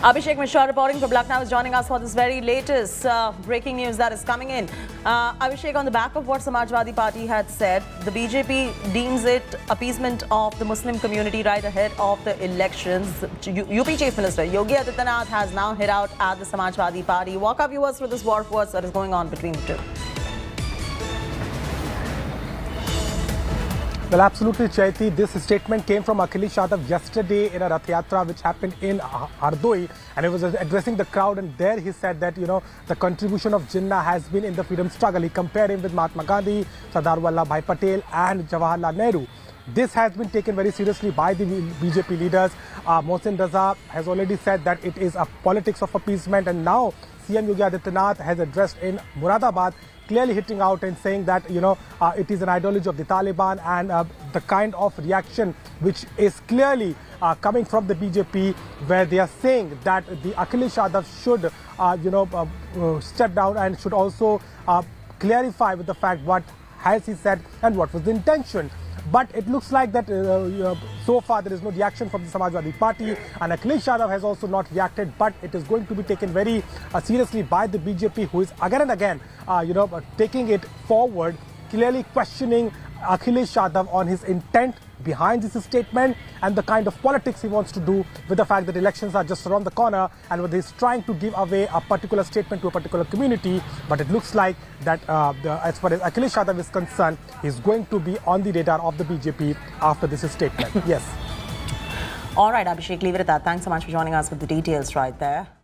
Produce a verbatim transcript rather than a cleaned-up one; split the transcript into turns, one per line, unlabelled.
Abhishek Mishra reporting for Lucknow is joining us for this very latest uh, breaking news that is coming in. Uh, Abhishek, on the back of what Samajwadi Party had said, the B J P deems it appeasement of the Muslim community right ahead of the elections. U P Chief Minister Yogi Adityanath has now hit out at the Samajwadi Party. Walk our viewers through this war of words that is going on between the two.
Well, absolutely, Chaiti. This statement came from Akhilesh Yadav yesterday in a Rath Yatra which happened in Hardoi, and he was addressing the crowd, and there he said that, you know, the contribution of Jinnah has been in the freedom struggle. He compared him with Mahatma Gandhi, Sardar Vallabhbhai Patel and Jawaharlal Nehru. This has been taken very seriously by the B J P leaders. Uh, Mohsin Raza has already said that it is a politics of appeasement, and now C M Yogi Adityanath has addressed in Moradabad, clearly hitting out and saying that, you know, uh, it is an ideology of the Taliban, and uh, the kind of reaction which is clearly uh, coming from the B J P, where they are saying that the Akhilesh Yadav should, uh, you know, uh, uh, step down and should also uh, clarify with the fact what has he said and what was the intention. But it looks like that uh, uh, so far there is no reaction from the Samajwadi Party, and Akhilesh Yadav has also not reacted, but it is going to be taken very uh, seriously by the B J P, who is again and again, uh, you know, uh, taking it forward, clearly questioning Akhilesh Yadav on his intent behind this statement and the kind of politics he wants to do, with the fact that elections are just around the corner, and whether he's trying to give away a particular statement to a particular community. But it looks like that uh, the, as far as Akhilesh Yadav is concerned, he's going to be on the radar of the B J P after this statement. Yes.
All right, Abhishek, leave it at that. Thanks so much for joining us with the details right there.